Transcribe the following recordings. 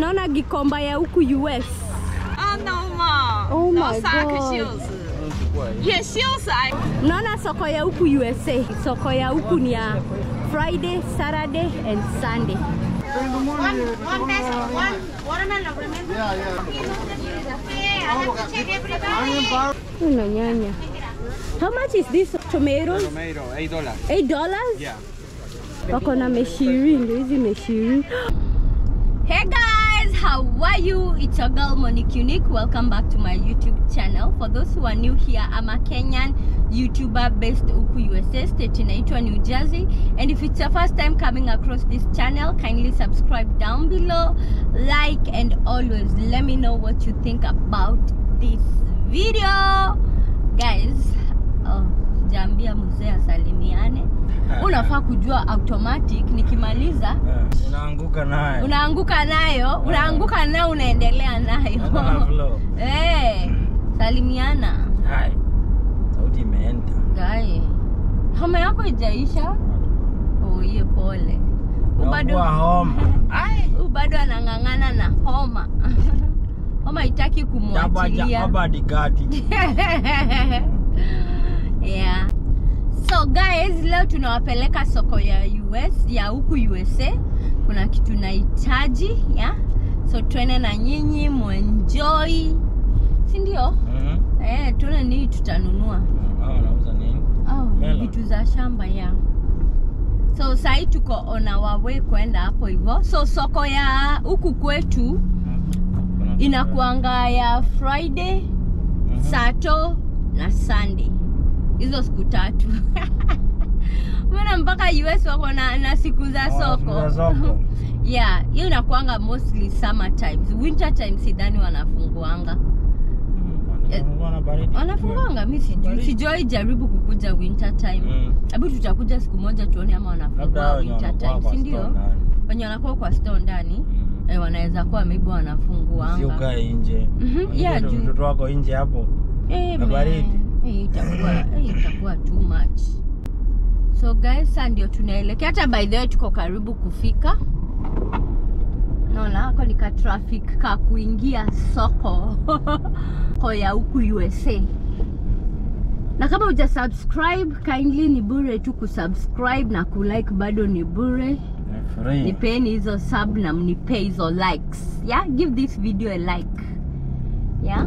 Unaona gikomba ya huku US? No ma. Oh no my sack God. shoes. Yeah, shoes. Unaona soko ya huku USA? Soko ya huku ni ya Friday, Saturday and Sunday. One peso, one watermelon, remember? Yeah. I have to check everybody. Una nyanya. How much is this tomatoes? Tomato, $8. $8? Yeah. Wako na meshiri, ndio hizi meshiri. Hey guys, how are you? It's your girl Monique Unique. Welcome back to my YouTube channel. For those who are new here, I'm a Kenyan YouTuber based huku USA, state inaitwa New Jersey. And if it's your first time coming across this channel, kindly subscribe down below, like, and always let me know what you think about this video. Guys, jambia mzee asalimiane. Unafaa kujua automatic nikimaliza Unaanguka nayo. Unaanguka nayo unaendelea nayo. Salimiana. Hai. Sauti imeenda. Gai. Homa yako ijaisha? Ye pole. Bado anang'ang'ana na homa. Homa itaki kumwachilia. Yeah. So guys, leo tunawapeleka soko ya US, ya huku USA. Kuna kitu nahitaji, yeah. So twende na nyinyi muenjoy. Si ndio? Tuone nini tutanunua. Unauza nini? Vitu za shamba ya. So sai tuko on our way kwenda hapo hivyo. So soko ya huku kwetu inakuanga ya Friday, Saturday na Sunday. Hizo siku tatu. Mbona mpaka US wako na siku za soko? Yeah, hiyo inakuanga mostly summer times. Winter times sidhani wanafunguanga. Wanafunguanga mimi sijui. Sijui jaribu kukuja winter time. Hebu tutakuja siku moja tuone ama wanafungua winter time, si ndio? Wenye wanakuwa kwa store ndani, wanaweza kuwa maybe wanafunguanga. Sio kae nje. Yeah, mtoto wako nje hapo. Na baridi. Itakuwa too much. So guys, sasa ndio tunaelekea. Hata by the way tuko karibu kufika. Naona hako nika traffic ka kuingia soko kwa ya huku USA. Na kama uja subscribe, kindly ni bure tu kusubscribe na kulike bado ni bure. Nipeni hizo sub na mnipe hizo likes. Yeah, give this video a like. Yeah.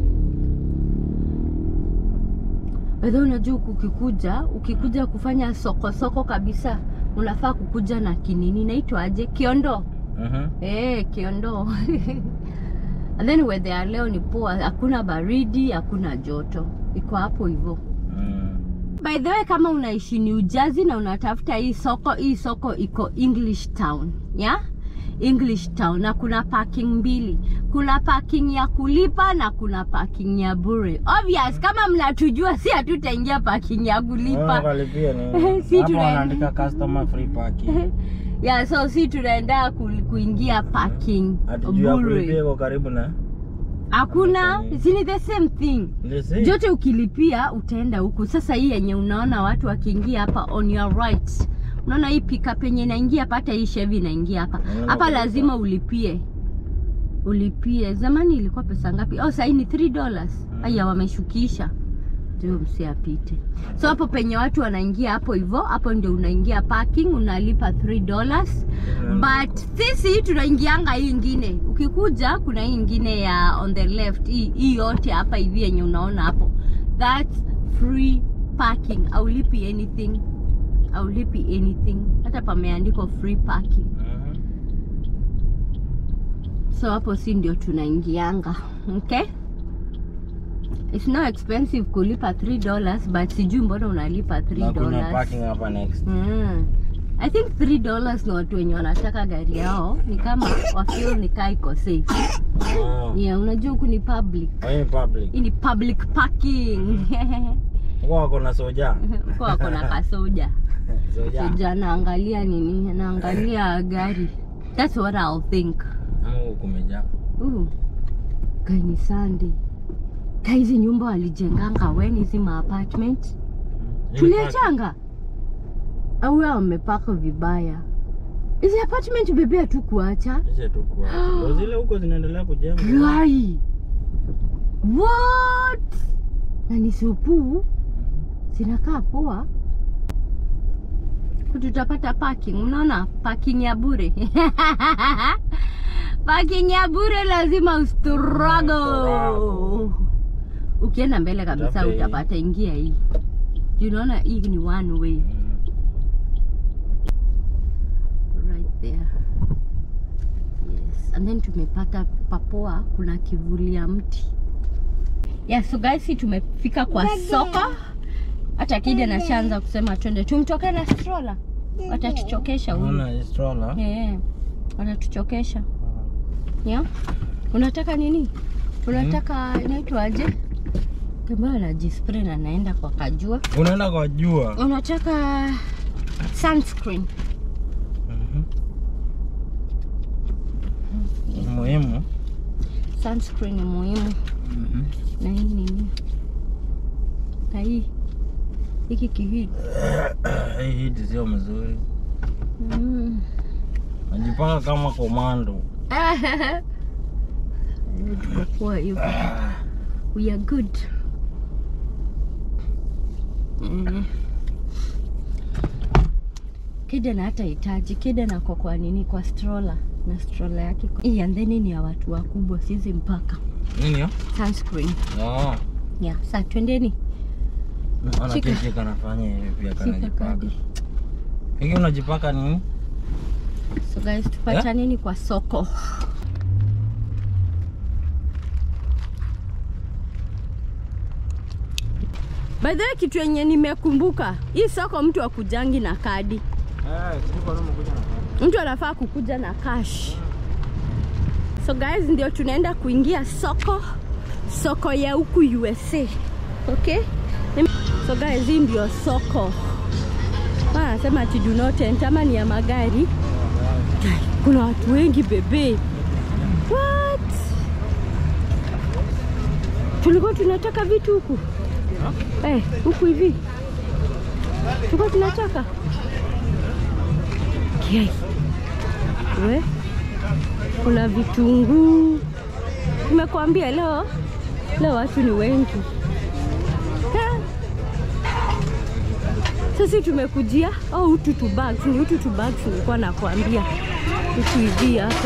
Wewe unajua ukikuja kufanya soko kabisa, unafaa kukuja na kinini inaitwa aje? Kiondo. Kiondo. And then weather leo ni poa, hakuna baridi, hakuna joto. Iko hapo hivyo. By the way, kama unaishi New Jersey na unatafuta hii soko iko English Town, yeah? English Town, na kuna parking mbili. Kuna parking ya kulipa na kuna parking ya bure. Obvious, kama mnatujua si hatutaingia parking ya kulipa. Si tunaandika customer free parking. Yeah, so si tunaenda kuingia parking bure. Iko karibu na hakuna, si the same thing. Jote ukilipia utaenda huku. Sasa hii yenye unaona watu wakiingia hapa on your right. Unaona hii pickup yenye inaingia hapa, hata hii Chevy inaingia hapa. Hapa lazima ulipie. Zamani ilikuwa pesa ngapi? Sasa hii ni $3. Haya wameshukisha. Ndio msiapite. So hapo penye watu wanaingia hapo hivyo, hapo ndio unaingia parking, unalipa $3. But sisi tunaingianga hii nyingine. Ukikuja kuna hii nyingine ya on the left, hii yote hapa hivi yenye unaona hapo. That's free parking. Haulipi anything. Hata pameandikwa free parking. So hapo si ndio tunaingianga. Okay? It's not expensive kulipa $3, but sijui mbona unalipa $3. Kuna parking hapa next. I think $3 ni watu wenye wanataka gari yao ni kama wafeel ni iko safe. Yeah, unajua huku ni public. Public. Ni public parking. Wako na soja. Wako na kasoja. Soja naangalia nini? Naangalia gari. That's what I'll think. Kumejaa. Kaini Sunday. Hizi nyumba walijenganga weni hizi apartment. Tuliachanga. Au wamepaka vibaya. Hizi apartment bebea tu kuacha. Hizi tu kuacha. Ndio zile huko zinaendelea kujengwa. Rai. What? Na ni supu. Zinakaa poa. Tutapata parking. Unaona? Parking ya bure. Parking ya bure lazima ustruggle. Ukienda mbele kabisa utapata, ingia hii. Unaona hii ni one way. Right there. Yes. And then tumepata papoa, kuna kivuli ya mti. Yeah, so guys, tumefika kwa soko. Hata kide na shanza kusema twende. Tumtoke na stroller. Watatuchokesha huyu. Unaona stroller? Watatuchokesha. Yeah. Unataka nini? Unataka inaitwa aje? Kama anajispray na naenda kwa kajua. Unaenda kwa jua. Unataka sunscreen. Muhimu. Sunscreen ni muhimu. Na hii nini? Na hii. Hiki kihidi. Hii sio mzuri. Najipaka kama komando. Tukopoa hiyo. We are good. Kide na hata hitaji. Kide na kwa nini kwa stroller. Na stroller yake. Hii and then ni ya watu wakubwa, sisi mpaka. Nini hiyo? Sunscreen. Oh. Yeah, sasa twendeni. Ana kiki kanafanya hivi pia kanajipaka. Hiki unajipaka nini? So guys, tupata nini kwa soko? By the way, kitu yenye nimekumbuka, hii soko mtu akujangi na kadi. Mtu anafaa kukuja na cash. So guys, ndio tunaenda kuingia soko ya huku USA. Okay? So guys, hii ndio soko. Anasema ati do not enter, ama ni ya magari. Kuna watu wengi bebe. What? Tulikuwa tunataka vitu huku. Huku hivi. Tulikuwa tunataka. Kiai. Kuna vitunguu. Nimekuambia leo watu ni wengi. Sasa tumekujia utu bags, ni utu bags nilikuwa nakwambia. Utu hivi hapa.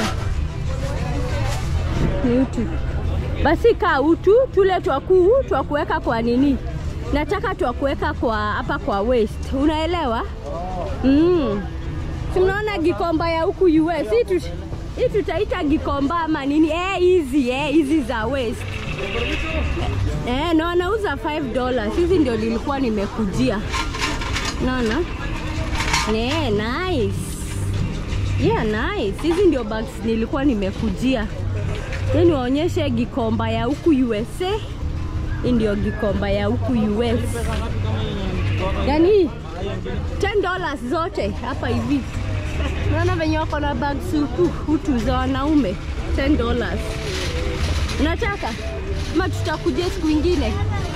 Ni utu. Basi ka utu tule twakuweka kwa nini? Nataka twakuweka kwa hapa kwa waist. Unaelewa? Tunaona gikomba ya huku US. Hii tutaita gikomba ama nini? Hizi za waist. Na wanauza $5. Hizi ndio nilikuwa nimekujia. Naona? Nice. Yeah, nice. Hizi ndio bags nilikuwa nimekujia. Yaani waonyeshe gikomba ya huku USA. Hii ndio gikomba ya huku US. Yaani $10 zote hapa hivi. Unaona venye wako na bags huku utu za wanaume $10. Unataka? Ama tutakuja siku nyingine?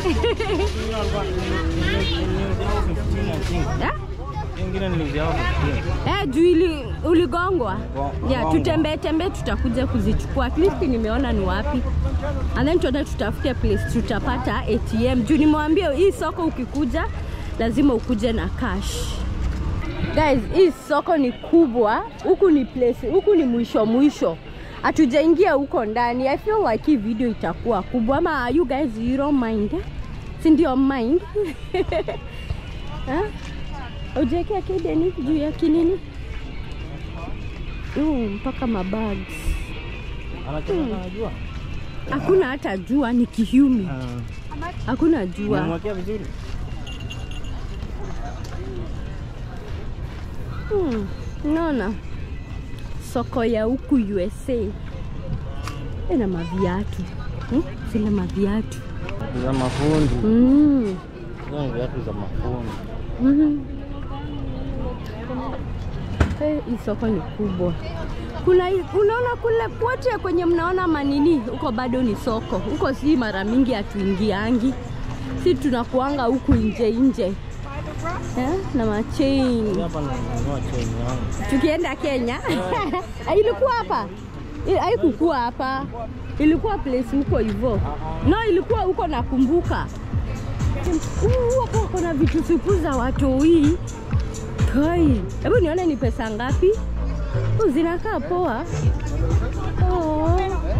Ingine niliziao. Juu uligongwa. Yeah, tutembee tutakuja kuzichukua. At least nimeona ni wapi. And then tutafute place tutapata ATM. Juu nimwambia hii soko ukikuja lazima ukuje na cash. Guys, hii soko ni kubwa. Huku ni place, huku ni mwisho. Hatujaingia huko ndani. I feel like hii video itakuwa kubwa. Ama you guys, you don't mind? Si ndio mind? Ujekea kide ni juu ya kinini? Mpaka mabags. Anajua? Hakuna hata jua, ni kihumi. Hakuna jua. Unamwakia vizuri? Naona soko ya huku USA. Ina maviatu. Sina maviatu. Za mafundi. Hizo ni viatu za mafundi. Hii soko ni kubwa. Unaona kule kote kwenye mnaona manini, huko bado ni soko. Huko si mara mingi hatuingiangi. Si tunakuanga huku nje. Na machain. Hapa nanunua chain yangu. Tukienda Kenya. Ilikuwa hapa. Haikuwa hapa. Ilikuwa place mko hivyo. No, ilikuwa huko nakumbuka. Hapo kuna vitu supu za watoi. Kai. Hebu nione ni pesa ngapi? Zinakaa poa. Oh.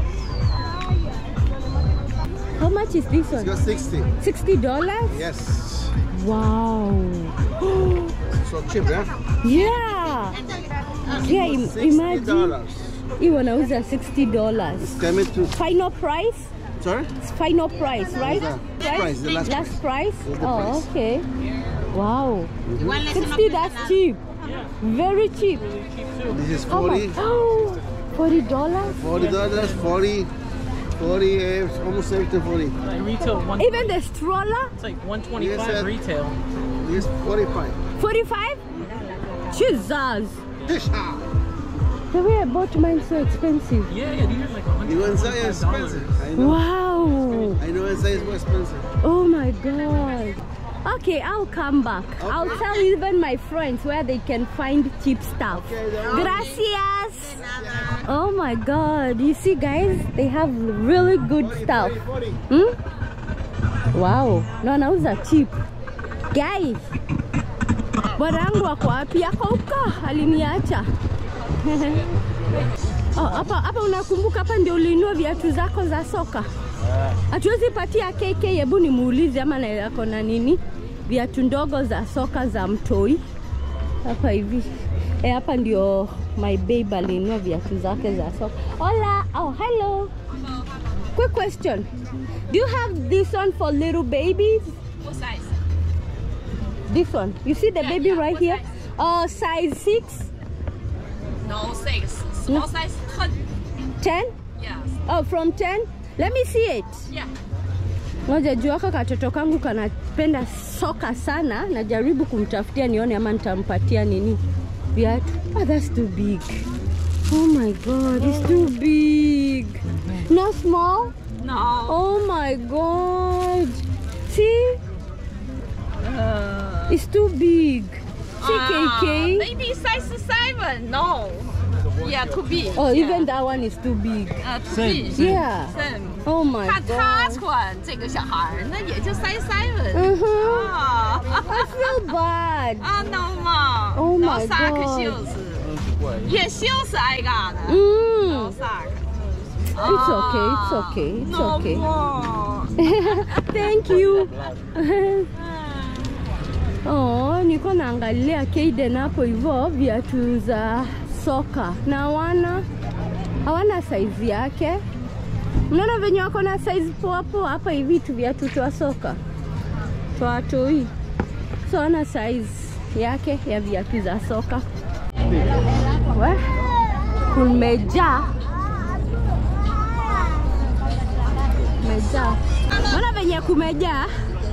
How much is this one? It's $60. $60? Yes. Wow. So cheap, yeah? Yeah. Yeah, imagine. You wanauza $60. Coming to Final price? sorry? It's final price, right? Price, the last price? the Oh, price. okay. Wow. 60, that's cheap. Very cheap. This is How 40. much? Oh, $40? $40, 40, almost everything 40. Retail one. Even the stroller? It's like 125 Yes, sir. retail. This 45. 45? Jesus. Dish. The way I bought mine so expensive. Yeah, these are like $100. You know inside is expensive. I know. Wow. I know inside is more expensive. Oh my God. Okay, I'll come back. I'll tell even my friends where they can find cheap stuff. Gracias. Oh my God. You see, guys, they have really good stuff. Wow. No, nauza cheap. Guys. Bwanangu wako wapi? Ako huko. Aliniacha. Oh, hapa unakumbuka hapa ndio ulinunua viatu zako za soka? Hatuwezi patia KK, hebu nimuulize ama na yako na nini? Viatu ndogo za soka za mtoi. Hapa hivi. Hapa ndio my babe alinunua viatu zake za soka. Hola. Oh, hello. Quick question. Do you have this one for little babies? What size? This one. You see the baby right here? Size 6? No, 6. Small size 10. 10? Yes. Oh, from 10? Let me see it. Yeah. Ngoja juu wako katoto kangu kanapenda soka sana, najaribu kumtafutia nione ama nitampatia nini viatu. Oh, that's too big. Oh my God, it's too big. No small? No. Oh my God. See? It's too big. See, KK? Maybe size 7. No. Yeah, too big. Oh, even that one is too big. Too big. Yeah. Same. Oh my 看他 God. 穿这个小孩儿，那也就size 7。 I feel bad. no ma. Oh no my sock God. shoes. Yeah, shoes I got. Mm. No sock. It's okay, it's okay, it's no okay. more. Thank you. Oh, niko naangalia Kaden hapo hivyo viatu za soka na hawana size yake. Unaona venye wako na size poa poa hapa hivi tu viatu twa soka. Twa toi. So ana size yake ya viatu za soka. Kumejaa. Unaona venye kumejaa.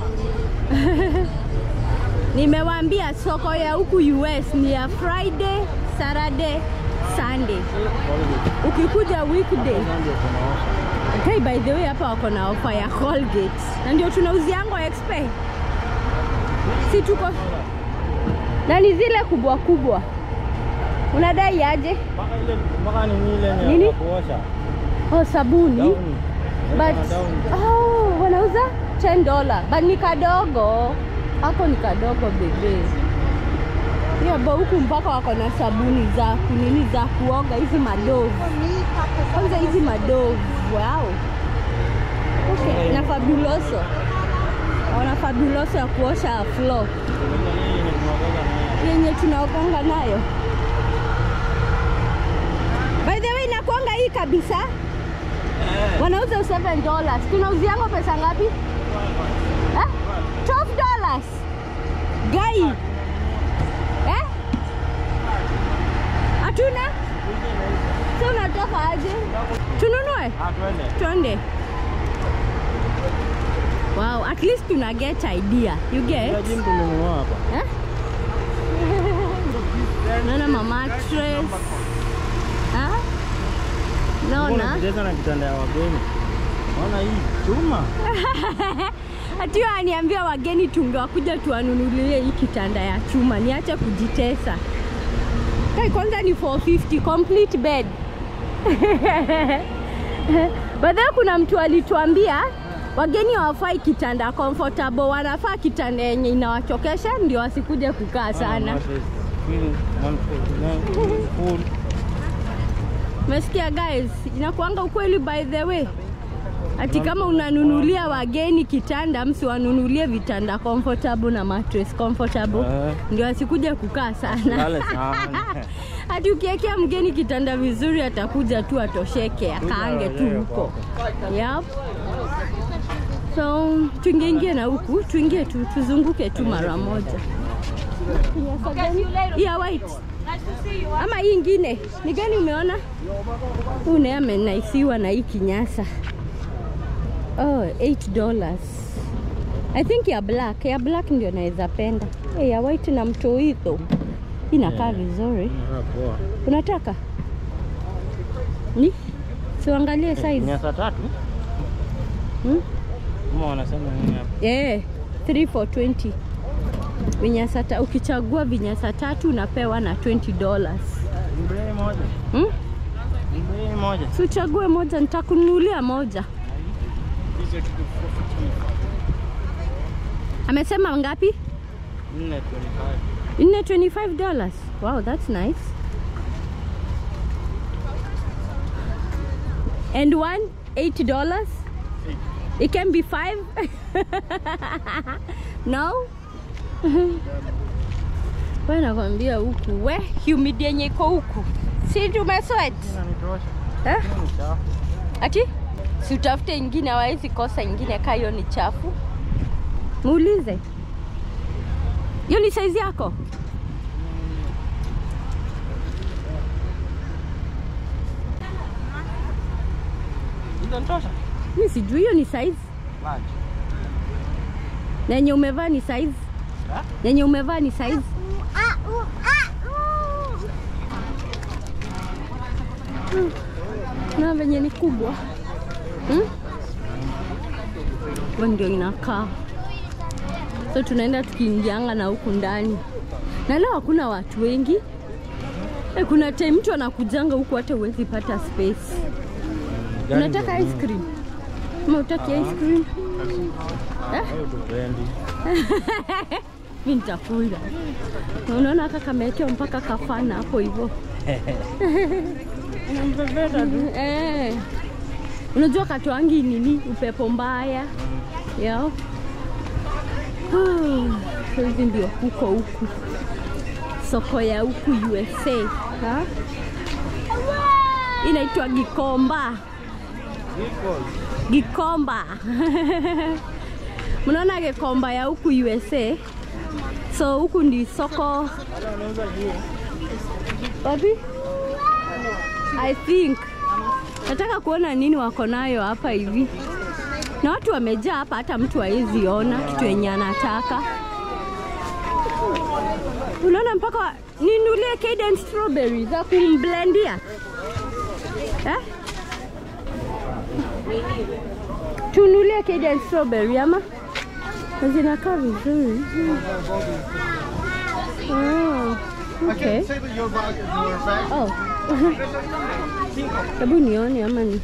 Nimewaambia soko ya huku US ni ya Friday, Saturday, Sunday. Ukikuja weekday. Okay, by the way hapa wako na offer ya Colgate. Na ndio tunauziango XP. Si tuko. Na ni zile kubwa kubwa. Unadai aje? Mpaka ni ile Nini? ya kuosha. Oh, sabuni. But wanauza $10. But ni kadogo. Hako ni kadogo bebe. Hiyo huku mpaka wako na sabuni za kunini za kuoga hizi madovu. Kwanza hizi madovu. Wow. Okay, na Fabuloso. Wana Fabuloso ya kuosha floor. Yenye tunaoganga nayo. By the way, nakuanga hii kabisa. Wanauza $7. Tunauziango pesa ngapi? $12. Gai. Atuna? So unataka aje? Tununue? Twende. Wow, at least tuna get idea. You get? Nana mama mattress. Naona? Unacheza na kitanda ya wageni. Ona hii chuma. Ati aniambia wageni tungewakuja tuwanunulie hii kitanda ya chuma. Niache kujitesa. Kai kwanza ni 450 complete bed. Baadaye kuna mtu alituambia wageni hawafai kitanda comfortable, wanafaa kitanda yenye inawachokesha ndio wasikuje kukaa sana. Mesikia guys, inakuanga ukweli by the way. Ati kama unanunulia wageni kitanda, msiwanunulie vitanda comfortable na mattress comfortable ndio asikuje kukaa sana. Ati ukiwekea mgeni kitanda vizuri atakuja tu atosheke, akaange tu huko. Yep. So tuingie na huku, tuingie tu, tuzunguke tu mara moja. Yeah, white. Ama hii ingine, ni gani umeona? Une amenaisiwa na hii kinyasa. Oh, $8. I think ya black ndio naweza penda. Ya white na mtoito. Inakaa vizuri. Unataka? Ni? Siangalie size. Vinyasa 3? Mama wanasema nini hapa? 3 for $20. Vinyasa ukichagua vinyasa 3 unapewa na $20. Mbele moja. Mbele moja. Si uchague moja, nitakununulia moja. Amesema ngapi? $425. Wow, that's nice. And one $8. It can be 5. No? Wewe nakwambia huku we humidity yenye iko huku. Si tumesweat. Ati? Si utafute ingine, hawezi kosa ingine kama hiyo ni chafu. Muulize. Hiyo ni size yako? Inatosha? Mimi sijui hiyo ni size. Large. Nenye umevaa ni size? Nenye umevaa ni size? Na venye ni kubwa. Ndio inakaa. So tunaenda tukiingianga na huku ndani. Na leo hakuna watu wengi. Kuna time mtu anakujanga huku hata huwezi pata space. Unataka ice cream? Kama utaki ice cream? Mimi nitakula. Unaona haka kamewekewa mpaka kafana hapo hivyo. Unajua katoangi nini? Upepo mbaya. Yao. Hivi ndio huku. Soko ya huku USA. Inaitwa Gikomba. Gikomba. Mnaona Gikomba ya huku USA. So huku ndi soko. Wapi? I think. Nataka kuona nini wako nayo hapa hivi. Na watu wamejaa hapa, hata mtu hawezi ona kitu yenye anataka. Unaona mpaka ninulie Cadence strawberry za kumblendia. Tunulie Cadence strawberry ama? Zinakaa vizuri. Okay. Oh. Hebu nione ama ni.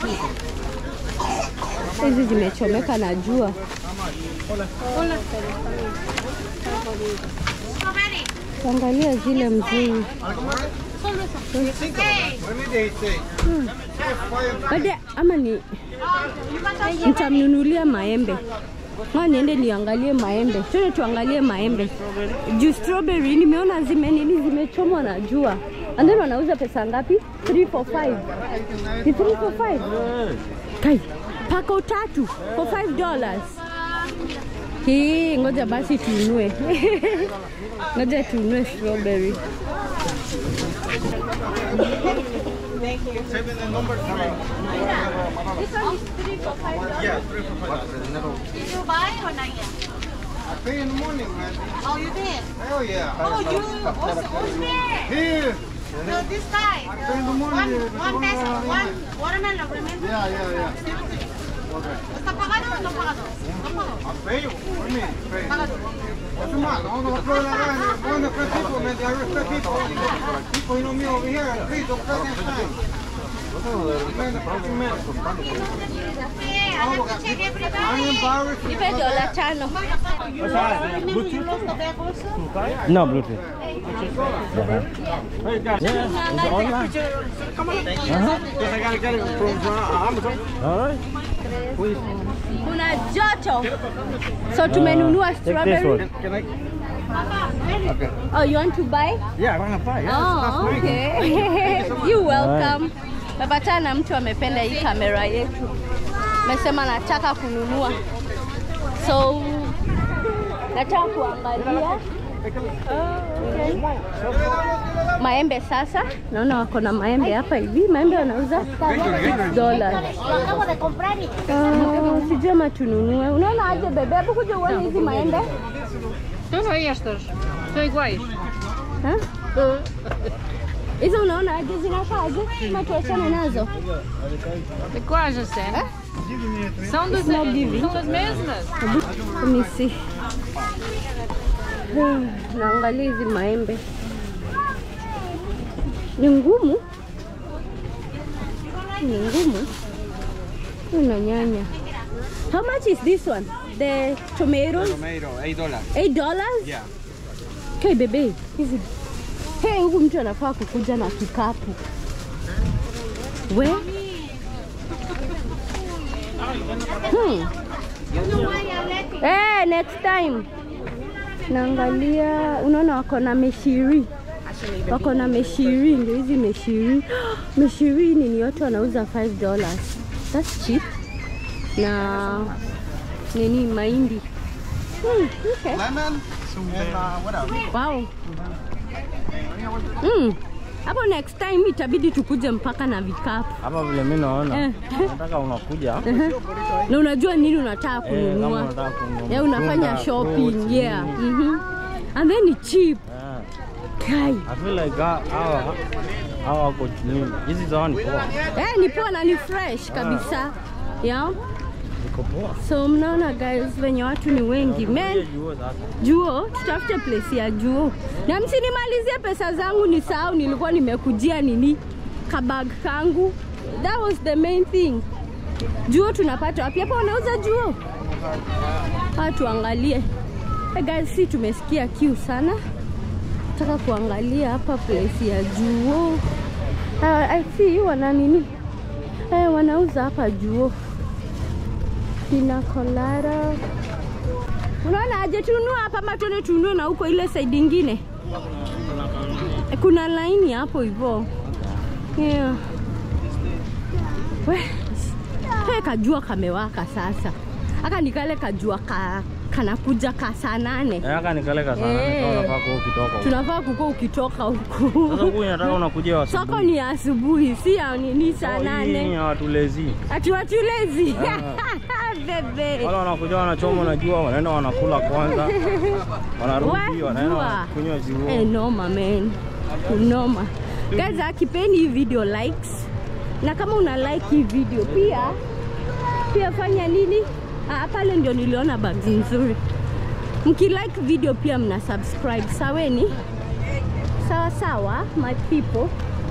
Hizi zimechomeka na jua. Angalia zile mzuri. Baada ama ni nitamnunulia maembe. Niende niangalie maembe. Twende tuangalie maembe. Juu strawberry nimeona zimechomwa na jua. And then wanauza pesa ngapi? 3 for 5. Ni 3 for 5. Kai, pako 3 for $5. Hii ngoja basi tuinue. Ngoja tuinue strawberry. Thank you. This one is 3 for $5. Yeah, 3 for $5. Did you buy or not yet? I pay in the morning, man. Oh, you did? Hell yeah. Oh, you who's there? Here. No, this guy. I pay in the morning. One peso, one watermelon, remember? Yeah. ¿Está pagado o no pagado? No pagado. Feio? What do you mean? Feio? What's the matter? I'm going to throw that around. One of the people, man. I respect people. People, you know me over here. Please don't cut that time. I'm embarrassed. Nipe $5. No Bluetooth. Alright. Kuna joto. So tumenunua strawberry. Oh, you want to buy? Yeah, I want to buy. Oh, okay. You welcome. Mepatana na mtu amependa hii kamera yetu. Amesema nataka kununua. So nataka kuangalia. Okay. Maembe sasa. Naona wako na maembe hapa hivi. Maembe wanauza $6. Acabo de comprar y Sijui ama tununue. Unaona aje bebe? Hebu kuja uone hizi maembe. Son estos. Son iguais. Hizo unaona aje zinakaa aje? Kama tuachane nazo. De quais zijn? São das mesmas. Let me see. Naangalia hizi maembe. Ni ngumu. Ni ngumu. Una nyanya. How much is this one? The tomatoes? Tomato, $8. $8? Yeah. Okay, bebe. Hizi. Hey, huyu mtu anafaa kukuja na kikapu. We? Next time. Naangalia, unaona wako na meshiri. Wako na meshiri, ndio hizi meshiri. Meshiri ni yote wanauza $5. That's cheap. Na nini mahindi. Okay. Lemon and what else? Wow. Hapo next time itabidi tukuje mpaka na vikapu. Hapa vile mimi naona nataka unakuja. Na unajua nini unataka kununua. Kama unataka kununua. Unafanya shopping, yeah. And then it's cheap. Kai. I feel like hawa wako chini. Hizi zao ni poa. Ni poa na ni fresh kabisa. Yeah. Iko poa. So mnaona guys venye watu ni wengi. Men, Juo, tutafute place ya Juo. Na msinimalizie pesa zangu nisahau nilikuwa nimekujia nini? Kabag kangu. That was the main thing. Juo tunapata wapi? Hapa wanauza Juo. Watu angalie. Guys, si tumesikia kiu sana. Nataka kuangalia hapa place ya Juo. I see wana nini? Wanauza hapa Juo. Pina colada. Unaona aje tununua hapa ama tuende tununue na huko ile side nyingine? Kuna line hapo hivyo. Yeah. Kajua kamewaka sasa. Aka nikale kajua kanakuja saa 8. Aka nikale saa 8 tunafaa ukitoka. Tunafaa kuko ukitoka huko. Sasa huko unataka unakuja asubuhi. Soko ni asubuhi, si ya nini saa 8. Ni watu lazy. Ati watu lazy. Bebe. Wala wanakuja wanachoma unajua wanaenda wanakula kwanza. Wanarudi wanaenda kunywa jioni. Noma man. Noma. Guys, akipeni hii video likes. Na kama una like hii video pia fanya nini? Pale ndio niliona bags nzuri. Mkilike video pia mna subscribe. Saweni? Sawa my people.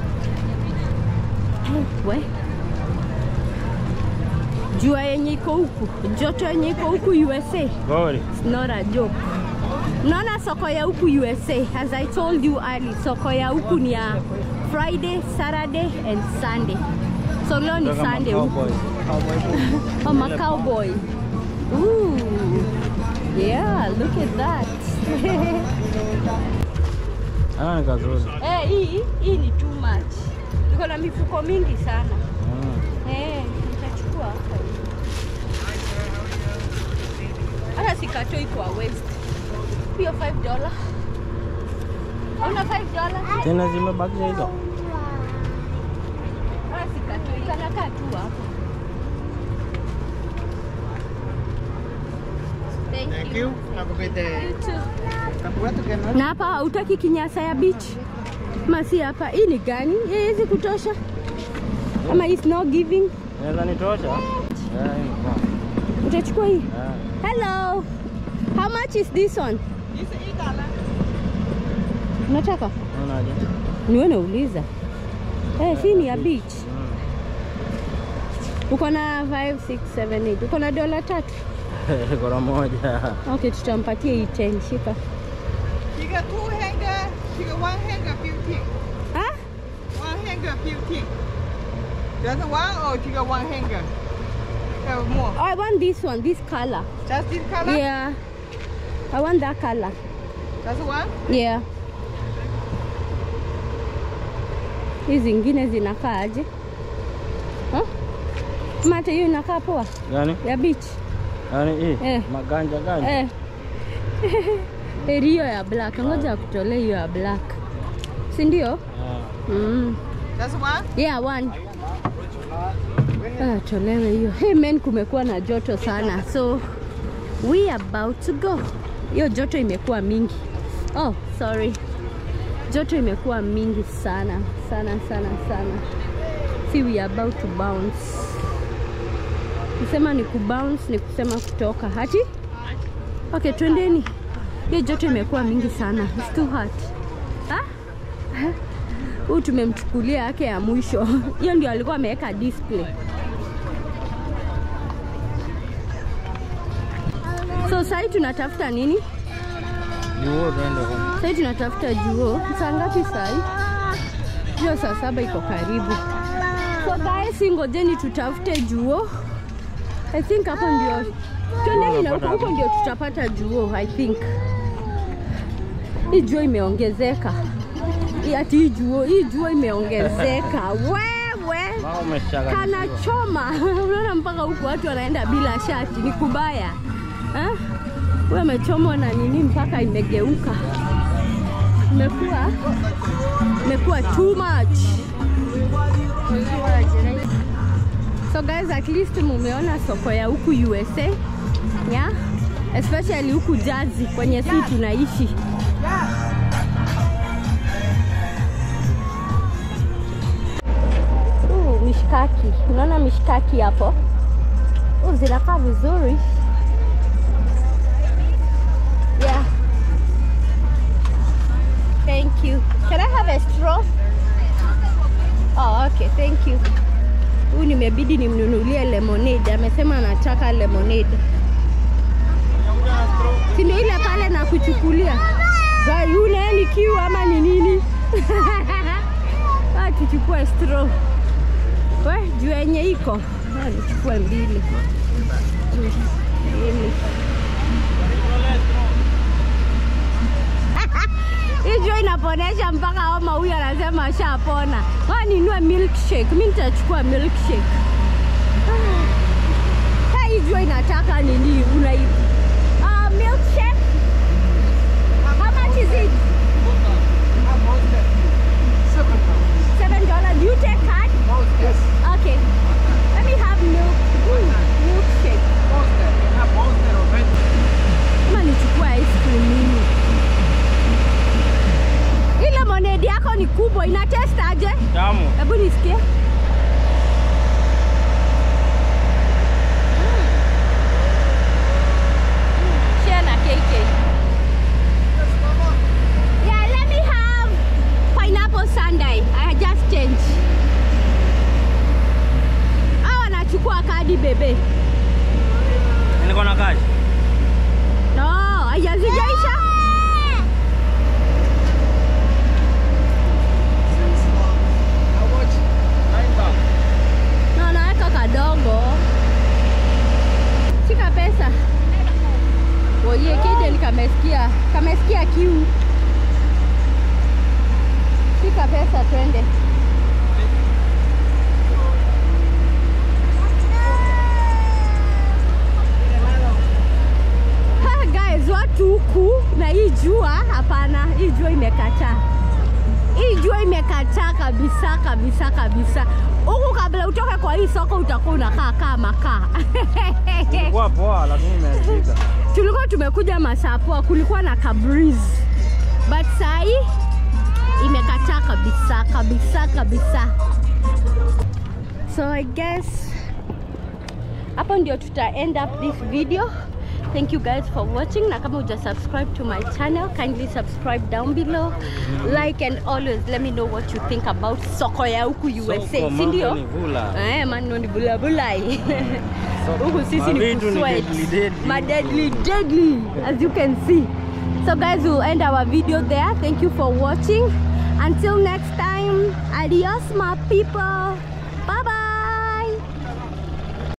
Jua yenye iko huku, joto yenye iko huku USA. Gori. It's not a joke. Naona soko ya huku USA, as I told you earlier, soko ya huku ni ya Friday, Saturday and Sunday. So leo ni Sunday huku. I'm a cowboy. Ooh. Yeah, look at that. Ni kazuri. Hii ni too much. Iko na mifuko mingi sana. Nitachukua hapa. Hata sikatoi kwa waste. Pia $5. Una $5? Tena zimebaki hizo. Hata sikatoi kanakaa tu hapo. Thank you. Have a good day. You too. Na hapa hutaki kinyasa ya beach? Masi hapa. Hii ni gani? Hizi kutosha? Ama is not giving? Naweza nitosha. Utachukua hii? Hello. How much is this one? This $8. Unataka? Unaje? Niwe nauliza. Hii ni ya beach. Uko na 5, 6, 7, 8. Uko na $3. Kwa moja. Okay, tutampatia hii 10. Shika. She got 2 hanger. She got 1 hanger, 15. Ah? 1 hanger, 15. Just one or she got 1 hanger? Have more. Oh, I want this one, this color. Just this color? Yeah. I want that color. Just one? Yeah. Hizi zingine zinakaa aje? Mate hiyo inakaa poa. Gani? Ya beach. Yaani hii maganja gani? Hiyo ya black. Ngoja kutolee hiyo ya black. Si ndio? Just one? Yeah, one. Tolewe hiyo. Hey men, kumekuwa na joto sana. So we about to go. Hiyo joto imekuwa mingi. Oh, sorry. Joto imekuwa mingi sana. Sana. See, we are about to bounce. Kusema ni kubounce, ni kusema kutoka. Hati? Okay, twendeni. Hiyo joto imekuwa mingi sana. It's too hot. Huyu tumemchukulia yake ya mwisho. Hiyo ndio alikuwa ameweka display. So sasa tunatafuta nini? Juo ndio. Sasa tunatafuta juo. Saa ngapi sasa? Juo saa 7 iko karibu. So guys, ngojeni tutafute juo. I think hapo ndio. Twendeni na huko ndio tutapata juo, I think. Hii juo imeongezeka. Hii juo imeongezeka. Wewe. Kana choma. Unaona mpaka huko watu wanaenda bila shati. Ni kubaya. Wewe umechomwa na nini mpaka imegeuka. Imekuwa too much. So guys, at least mumeona soko ya huku USA. Yeah? Especially huku Jersey kwenye sisi tunaishi. Mishkaki. Unaona mishkaki hapo? Zinakaa vizuri. Yeah. Thank you. Can I have a straw? Oh, okay. Thank you. Huyu nimebidi nimnunulie lemonade. Amesema anataka lemonade. Si ndio ile pale na kuchukulia. Yule ni kiu ama ni nini? Tuchukue straw. Wewe juu yenye iko. Nichukue 2. Hiyo inaponesha mpaka homa, huyu anasema ashapona. Ninunue milkshake. Mimi nitachukua milkshake. Hiyo inataka nini? Milkshake. How much is it? $7. Do you take card? Yes. Okay. Let me have milkshake. Kama nichukua ice cream nini? Ile lemonade yako ni kubwa, ina taste aje? Tamu. Hebu nisikie. Share na KK. Yeah, let me have pineapple sundae. I just changed. Chukua kadi bebe. Niko na kadi. No, hajazijaisha. How much? $9. No, naweka kadogo. Shika pesa. Oye, kide kamesikia kiu. Shika pesa twende. Watu huku na hii jua, hapana, hii jua imekataa. Hii jua imekataa kabisa. Huku kabla utoke kwa hii soko utakuwa unakaa kama kaa. Kwa poa lakini imefika. Tulikuwa tumekuja masaa poa, kulikuwa na ka breeze. But sai imekataa kabisa. So I guess hapo ndio tuta end up this video. Thank you guys for watching. Na kama uja subscribe to my channel, kindly subscribe down below, like, and always let me know what you think about soko ya huku USA, si ndio? Maneno ni bula bulai. Huku sisi ni kusweat, deadly as you can see. So guys, we'll end our video there. Thank you for watching. Until next time, adios my people.